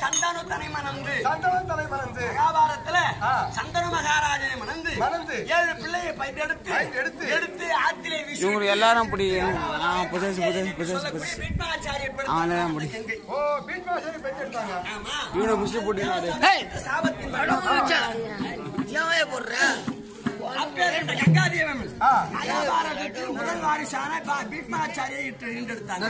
சந்தான தனை மணந்து மகாபாரதத்துல சந்தன மகாராஜனை மணந்து 7 பிள்ளையை எடுத்து ஆத்திலே வீசி இவங்க எல்லாரும் அப்படி இவனை முஸ்லிம் போட்டினாரு சாபத்தின் கங்காதேவன் மகாபாரதத்தில் முதல் வாரிசான பீஷ்மாச்சாரியை ஈண்டெடுத்தாங்க.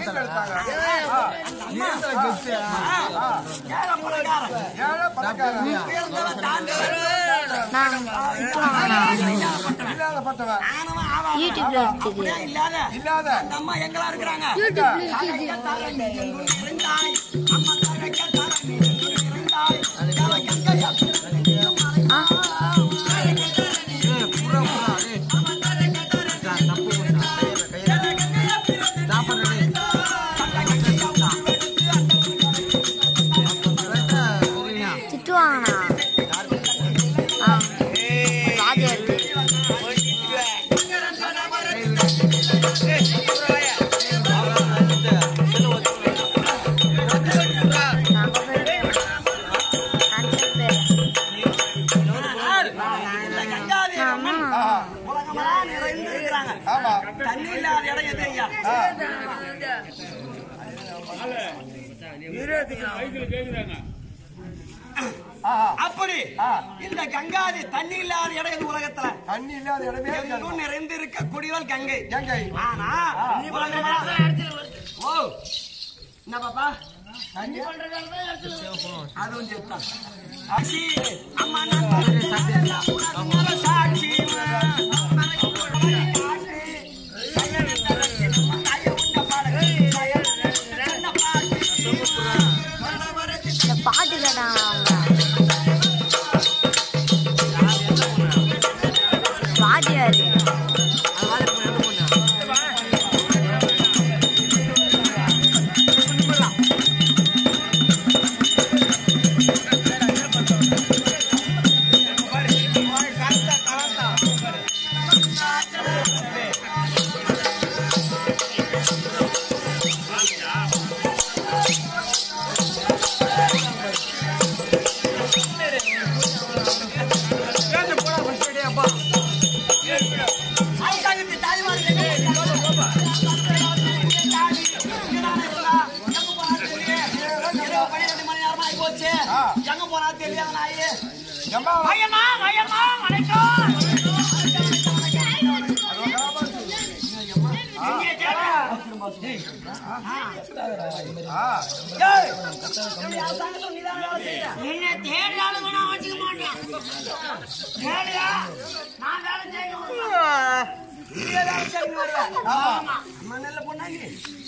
அம்மா எங்களா இருக்கிறாங்க தண்ணி இல்லாத இடம் எது ஐயா? அப்படி இந்த கங்காதி தண்ணி இல்லாத இடம் எது உலகத்துல? தண்ணி இல்லாத இடமே நிறைந்து இருக்க குடிவல் கங்கை. ஆனா ஓ என்ன பாப்பா அதுவும் செத்தான் அம்மா சாட்சி பாட்டு கேட்டாங்க பாட்டியாரு எங்க போனா தெரியாத நாயே வயமா வணக்கம் என்ன தேடாலும் வச்சுக்க மாட்டேன் மணல பொண்ணாங்க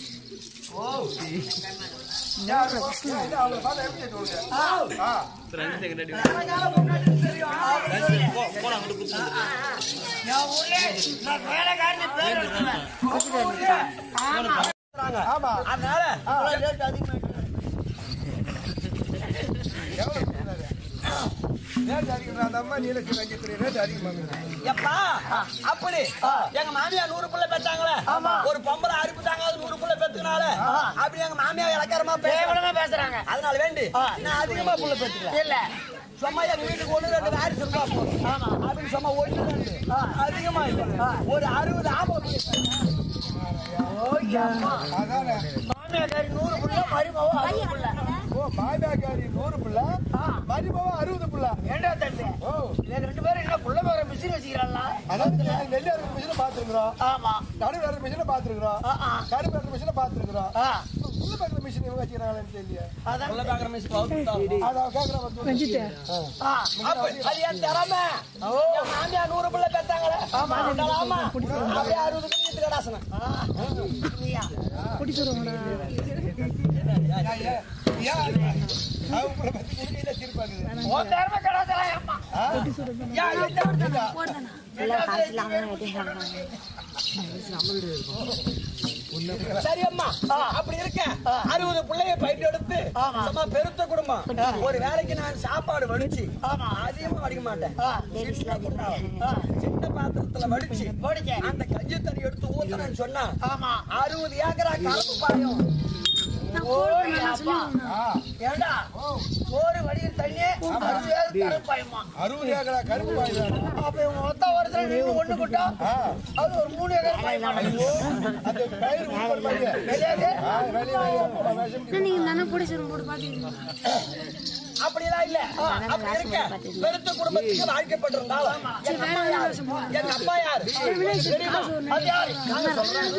அப்படி எங்க மாமியா 100 பிள்ளை பெற்றாங்களே ஒரு பொம்பளை அரிப்பு தாங்க 100 பிள்ளை பெற்றுனால அப்படி எங்க மாமியா இலக்காரமா பேசுறாங்க. அதனால வேண்டி நான் அதிகமா பிள்ளை பெற்றுக்கல இல்ல சும்மா எங்க வீட்டுக்கு 1-2 வாரி சொல்லுவா போதும் அப்படின்னு சும்மா 1-2 அதிகமா இல்ல ஒரு 60 ஆம்பளை மாமியாக்காரி 100 பிள்ளை மருமவ 60 பிள்ளை. ஓ மாமியாக்காரி 100 பிள்ளை மருமவ 60 பிள்ளை. ஏண்டா தம்பி இவங்க 2 பேரும் என்ன புள்ள போற மிஷின் வச்சிருக்காங்களா? அதாவது நெல் அறுக்கிற மிஷினை பாத்துருக்கோம். ஆமா நடுவு அறுக்கிற மிஷினை பாத்துருக்கோம். கரும்பு அறுக்கிற மிஷினை பாத்துருக்கோம். புள்ள பாக்குற மிஷின் இவங்க வச்சிருக்காங்கன்னு தெரியல. அதான் புள்ள பாக்குற மிஷின் அத கேக்குற வந்து அது ஏன் தரமா மாமியா 100 பிள்ளை பெத்தாங்களே. ஆமா ஆமா அப்படியே 60 பிள்ளை கடாசன குடிச்சுறோம்டா. யா அவங்க பத்தி குடியில திருப்பாங்க ஓ தரமா கடாசல அம்மா யா இந்த வரதா இல்ல காசுலாம வெட்டிட்டாங்க. சரி அம்மா அப்படி இருக்க 60 பிள்ளையை பயிட்டு எடுத்து சும்மா பெருத்த குடும்பம் ஒரு வேலைக்கு நான் சாப்பாடு வடிச்சு அதிகமா வடிக்க மாட்டேன். சின்ன பாத்திரத்துல வடிச்சு அந்த கஞ்சி தண்ணி எடுத்து ஊத்துறேன்னு சொன்னா 60 ஏக்கரா கலப்பு பாயும். ஏண்டா தண்ணி 60 கருப்பு பாயமா 60 ஏக்கரா கருப்பு பாயம். அப்ப இவங்க மொத்த வருஷம் நீங்க ஒண்ணு கூட்டா அது ஒரு 3 ஏக்கரா பாயமா. அது பயிர் ஊர் பாருங்க வெளியே நீங்க தான புடிச்சரும் போட்டு பாத்தீங்க. அப்படிலாம் இல்ல. அப்படி இருக்க பெருத்த குடும்பத்துக்கு வாழ்க்கைப்பட்டிருந்தாலும் எங்க அப்பா யாரு தெரியுமா? அது யாரு? நான் சொல்றேன்.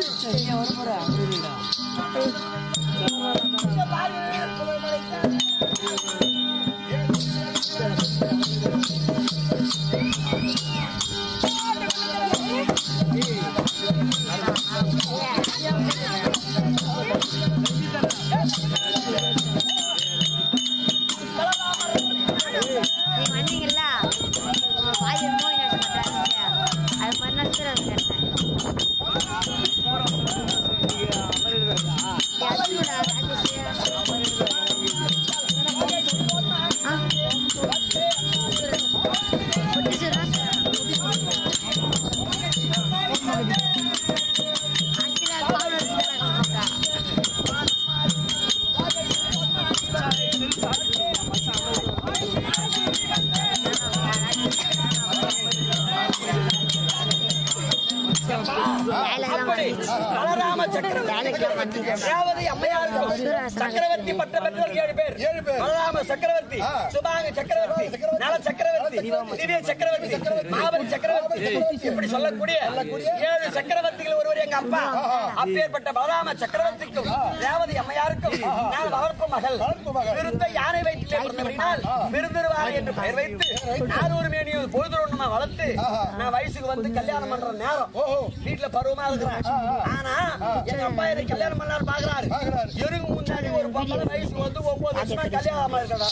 சக்கரவர்த்தி பட்ட பெற்றோர் 7 பேர். பலராம சக்கரவர்த்தி, சுபாங்க சக்கரவர்த்தி, நல சக்கரவர்த்தி, திவ்ய சக்கரவர்த்தி, மாபலி சக்கரவர்த்தி, இப்படி சொல்லக்கூடிய 7 சக்கரவர்த்திகள் ஒருவர் எங்க அப்பா. அப்பேற்பட்ட பலராம சக்கரவர்த்திக்கும் ரேவதி அம்மையாருக்கும் நான் வளர்ப்பு மகள். விருந்த யானை வயிற்றிலே பிறந்தபடினால் விருந்திருவாரை என்று பெயர் வைத்து 400 மேனியும் பொழுதுமா வளர்த்து நான் வயசுக்கு வந்து கல்யாணம் பண்ற நேரம் வீட்டுல பருவமா இருக்கிறேன். ஆனா எங்க அப்பா எனக்கு கல்யாணம் பண்ணாரு பாக்குறாரு. எருக்கு முன்னாடி ஒரு பொம்பளை வயசுக்கு வந்து 9 வருஷமா கல்யாணம் இருக்கா.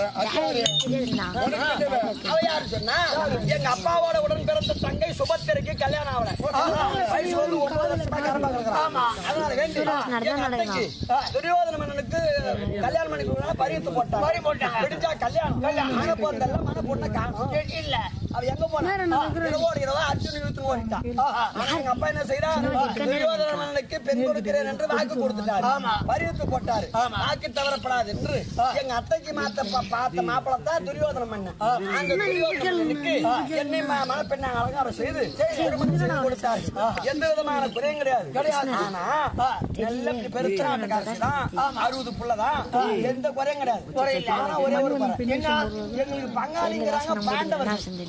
அவ யாரு சொன்னா எங்க அப்பாவோட உடன் பிறந்த தங்கை சுபத்திரைக்கு கல்யாணம் ஆகல. வயசு வந்து 9 வருஷமா கல்யாணம் ஆமா. அதனால வேண்டி துரியோதன மன்னனுக்கு கல்யாணம் பண்ணி கொடுத்தா பரித்து போட்டாங்க. பிடிச்சா கல்யாணம் மன பொண்ணு மன பொண்ணை காணும் இல்ல. அவ எங்க போனா அர்ஜுன் இழுத்து ஓடிட்டான். எங்க அப்பா என்ன செய்யறாரு? துரியோதன மன்னனுக்கு பெண் கொடுக்கிறேன் என்று வாக்கு கொடுத்துட்டாரு. பரித்து போட்டாரு. வாக்கு தவறப்படாது என்று எங்க அத்தைக்கு பார்த்த மாப்பிளத்தான் துரியோதன மன்னன். அந்த துரியோதனனுக்கு என்னை மனப்பெண்ணை அலங்காரம் செய்து கொடுத்தாரு. எந்த விதமான குறையும் கிடையாது. ஆனா நல்ல பெருத்த நாட்டுக்காரசி தான். 60 புள்ளதான். எந்த குறையும் கிடையாது. ஆனா ஒரே ஒரு எங்களுக்கு பங்காளிங்கிறாங்க பாண்டவர்.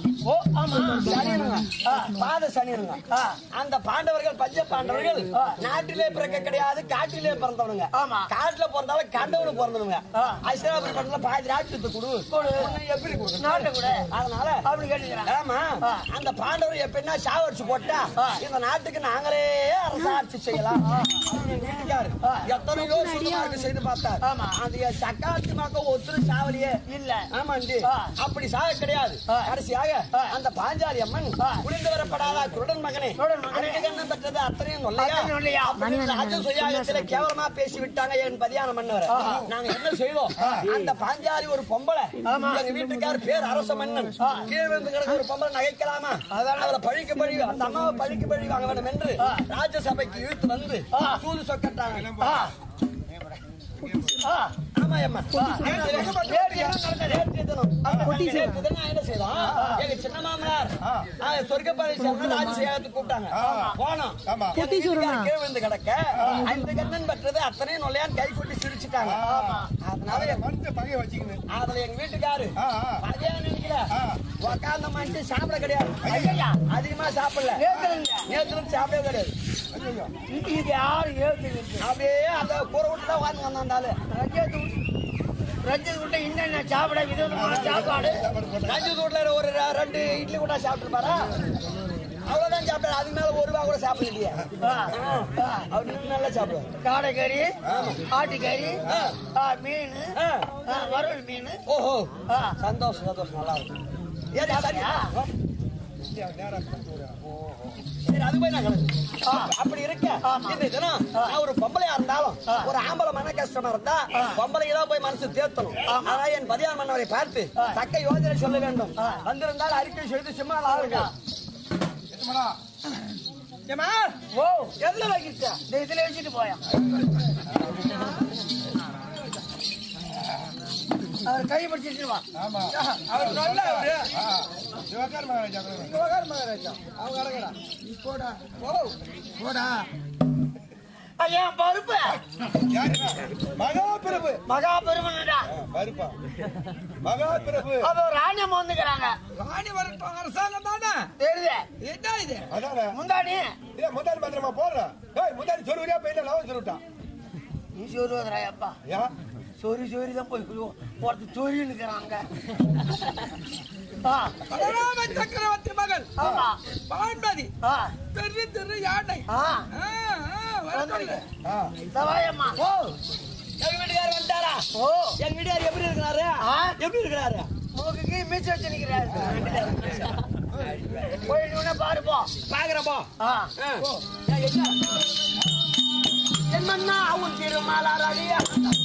பாத சனியனுங்க. அந்த பாண்டவர்கள் பஞ்ச பாண்டவர்கள் நாட்டிலே பிறக்க கிடையாது, காட்டிலே பிறந்தவனுங்க. காட்டுல பிறந்தாலும் கண்டவனு பிறந்தவங்க. ஐஸ்வராபுரி பட்டணத்துல பாதி ராட்சத்து கொடு எப்படி கொடு. அதனால அப்படி கேட்டுக்கிறாங்க. ஆமா அந்த பாண்டவர் எப்படின்னா சாவடிச்சு போட்டா இந்த நாட்டுக்கு நாங்களே அரசாட்சி செய்யலாம். எத்தனையோ சுத்தமாக செய்து பார்த்தார். அந்த சக்காத்து மக்கள் ஒத்துரு சாவலியே இல்ல. ஆமாண்டி அப்படி சாக கிடையாது. கடைசியாக அந்த பாஞ்சாலி அம்மன் குளிர்ந்து வரப்படாதா குருடன் மகனே கண்ணன் பெற்றது அத்தனையும் கேவலமா பேசி விட்டாங்க என் பதியான மன்னர். நாங்க என்ன செய்தோம்? அந்த பாஞ்சாலி ஒரு பொம்பளை, எங்க வீட்டுக்கார் பேர் அரச மன்னன். கீழே வந்து கிடக்க ஒரு பொம்பளை நகைக்கலாமா? அவரை பழிக்கு பழி அந்த அம்மாவை பழிக்கு பழி வாங்க வேண்டும் என்று ராஜ்யசபைக்கு இழுத்து வந்து சூது சொக்கட்டாங்க. சின்ன மாமனார் சொர்க்கப்பாதை கூப்பிட்டாங்க. போனோம் கிடக்க 5 கண்ணன் பெற்றது அத்தனையும் நொல்லையான் கை கொட்டி சிரிச்சுட்டாங்க. அதனால பகைய வச்சுக்கணும். அதுல எங்க வீட்டுக்காரு நினைக்கல உக்காந்த மாட்டு சாப்பிட கிடையாது. அதிகமா சாப்பிடல. நேற்று சாப்பிடவே கிடையாது. அப்படியே அந்த கூரை விட்டு தான் வாங்க வந்தாலும் ரஞ்சித் வீட்டுல இன்னும் சாப்பிட விதவிதமான சாப்பாடு. ரஞ்சித் வீட்டுல ஒரு 2 இட்லி கூட சாப்பிட்டுருப்பாரா? அவ்வளவுதான் சாப்பிடாரு. அதுக்கு மேல 1 ரூபா கூட சாப்பிட இல்லையா? அவர் நல்லா சாப்பிடுவார். காடைக்கறி, ஆட்டுக்கறி, மீன், வறுவல் மீன். ஓஹோ சந்தோஷம் சந்தோஷம் நல்லா இருக்கும். அப்படி இருக்க இந்த தினம் ஒரு பொம்பளையா இருந்தாலும் ஒரு ஆம்பளை மன கஷ்டமா இருந்தா பொம்பளை தான் போய் மனசு தேர்த்தணும். ஆனா என் பதியான் மன்னவரை பார்த்து தக்க யோஜனை சொல்ல வேண்டும். வந்திருந்தால் அறிக்கை செய்து சும்மா எதுல வைக்கிச்சா? இதுல வச்சுட்டு போயா அவர் கை பிடிச்சிட்டு வா. ஆமா அவர் நல்ல அவரு. சிவகார் மகாராஜா சிவகார் மகாராஜா அவங்க அடங்கடா போடா போடா ஐயா பருப்பு யாரு மகாபிரபு மகாபெருமனடா பருப்பா மகாபிரபு அவ ராணியம் வந்துக்கிறாங்க. ராணி வரட்டும் அரசாங்கம் தானே தெரியுது என்ன இது அதானே முந்தாடி இல்ல முந்தாடி மந்திரமா போடுற ஏய் முந்தாடி சொல்லுறியா போயில லவன் சொல்லிட்டான் நீ சொல்லுவதுராயப்பா யா சொரி தான் போய் ஒருத்தர் சொரின்னு இருக்கிறாங்க. பலராம சக்கரவர்த்தி மகள் ஆமா பான்மதி பெரிய திரு யானை சவாயம்மா ஓ எங்க வீட்டுக்காரர் வந்துட்டாரா? ஓ எங்க வீட்டுக்காரர் எப்படி இருக்கிறாரு? எப்படி இருக்கிறாரு? மூக்குக்கு மீச்சு வச்சு நிக்கிறாரு. போய் நீ பாருப்போ பாக்குறப்போ என்னன்னா அவன் திருமாலாரியா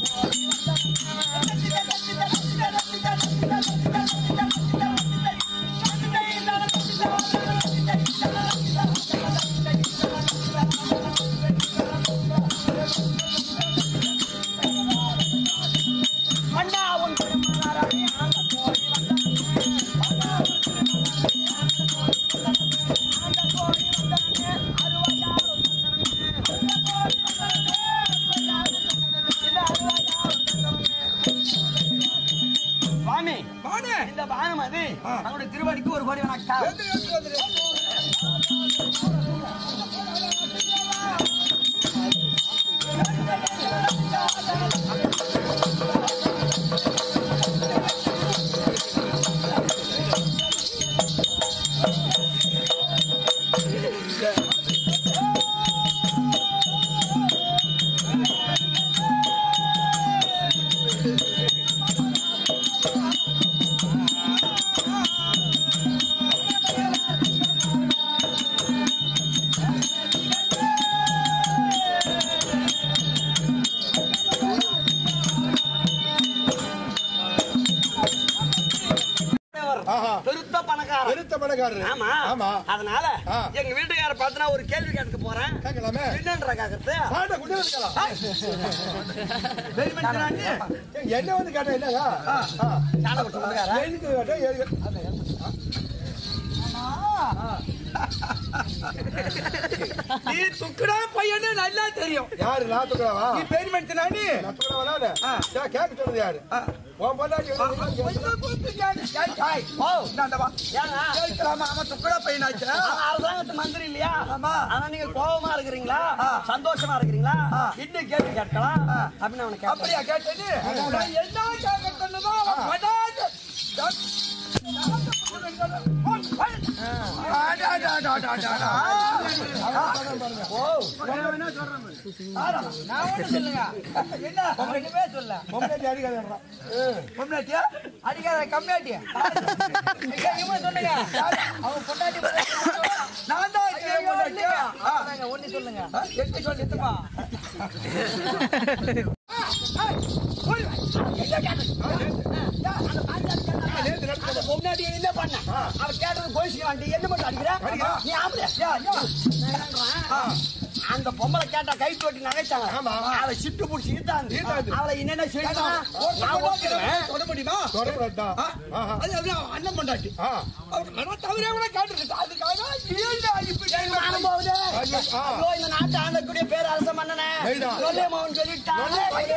மன்னா அவன் திருமாலாரியா வாமி வாணி இந்த பானுமதி அவருடைய திருவடிக்கு ஒரு கோடி வணக்கம். பெருத்த பணக்காரர். பெருத்த பணக்காரர். ஆமா ஆமா அதனால எங்க வீட்டுக்கார பார்த்தனா ஒரு கேள்வி கேட்க போறேன். கேட்கலாமே. என்னன்ற கேக்குறது? பாட குடிக்கலாம். என்ன வந்து கேட்டா என்னங்க? சாட கொடுத்து வந்துக்காரா? எதுக்கு கேட்டா எதுக்கு? நீ துக்குடா பையனே நல்லா தெரியும். யாரு நான் துக்குறாவா? நீ பேர் மென்ஷனா நீ? நான் துக்குறாவா நானு? கேட்க சொல்றது யாரு? உன் பொண்டாட்டி அரசாங்கத்து மந்திரி இல்லையா? ஆனா நீங்க கோபமா இருக்கிறீங்களா சந்தோஷமா இருக்கிறீங்களா இன்னும் கேள்வி கேட்கலாம் அப்படின்னு அவனுக்கு அப்படியா கேட்டது என்ன அடிக்காத கம்மியாட்டி சொல்லுங்க அவன் பொண்டாட்டி நான் தான் ஒண்ணு சொல்லுங்க எட்டு சொல்லி எத்துப்பா பொன்னாடி என்ன பண்ண அவன் கேட்டது போயிட்டு என்ன மட்டும் அடிக்கிற நீ ஆம்பளை அந்த பொம்பளை கேட்டா கை தோட்டி நகைச்சாங்க அவளை சிட்டு பிடிச்சி இழுத்தாந்து அவளை என்னென்ன செய்யணும் தொட முடியுமா அண்ணன் பொண்டாட்டி தவிர கேட்டு அதுக்காக இந்த நாட்டு ஆண்டக்கூடிய பேர் அரச மன்னனே சொல்லியம்மாவன் சொல்லிட்டாங்க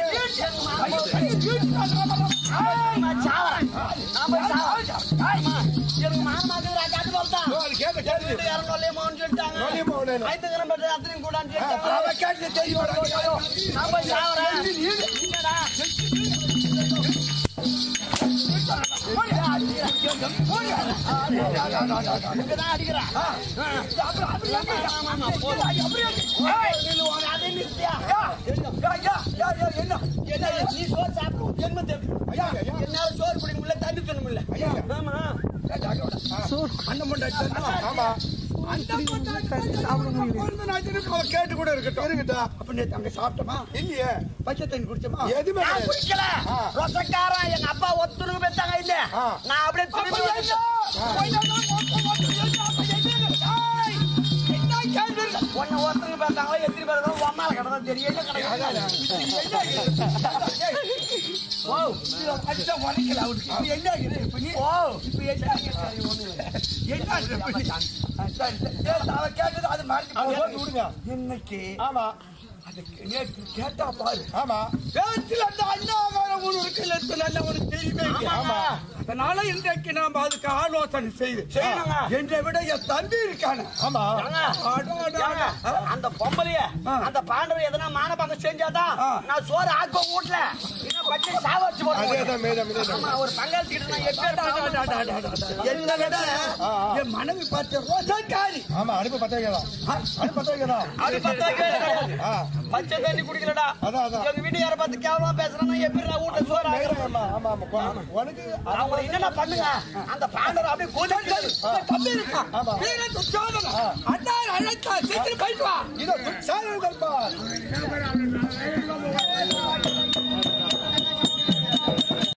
எனக்கு மாமாக்கு காட்டு போட்டான் சொல்லியம்மாவன் சொல்லிட்டாங்க ஐந்து கிராம் பெற்ற அத்தனையும் கூட சோறு பிடிக்க முடியல தண்ணி தண்ண முடியல கேட்டு கூட இருக்கட்டும் அப்படின்னு அங்க சாப்பிட்டோமா இல்லையே பச்சை தண்ணி குடிச்சோமா எதுவுமே குடிக்கல ரொசக்காரன் எங்க அப்பா ஒத்துருங்க பெற்றாங்க இல்ல நான் அப்படியே ஒன்னு ஒருத்தருங்க பார்த்தாங்களோ எத்தனை பேர் அம்மால கடை தெரியும் அச்சா உரைக்கல அவருக்கு. இப்ப என்ன ஆகுது? இப்ப நீ இப்ப என்ன அவ கேட்டது அது மறந்து விடுங்க. இன்னைக்கு ஆமா அது நேற்று கேட்டா பாரு. ஆமா பேச்சில் அந்த அண்ணாகாரம் ஒரு இருக்குல்ல நல்ல ஒரு தெரியுமே. ஆமா. அதனால இன்றைக்கு நாம் அதுக்கு ஆலோசனை செய்யணுங்க. என்னை விட என் தம்பி இருக்கானு. ஆமா ஏங்க, அந்த பொம்பளைய அந்த பாண்டவர் எதனா மானபாங்க செஞ்சாதான் நான் சோறு ஆக்க வீட்டுல இன்னும் பச்சை சாவச்சு அதேதான் ஒரு பங்காளி கிட்ட நான் என்னை விட என் மனைவி பார்த்த ரோசாக்காரி. ஆமா அடுப்பு பத்த வைக்கலாம் அடுப்பு பத்த வைக்கலாம் அது பச்சை தண்ணி குடிக்கலடா. அதான் எங்க வீட்டுக்கார பார்த்து கேவலமா பேசுறேன்னா எப்படி நான் வீட்டுல சோறு ஆக்குறேன்? ஆமா ஆமா உனக்கு அவங்க என்னென்ன பண்ணுங்க அந்த பாண்டவர் அப்படியே தம்பி இருக்கா ஆமா. வீர துச்சோதன அண்ணா அழைத்தா சீக்கிரம் போயிட்டு வா. இதோ சாதனை தர்பார்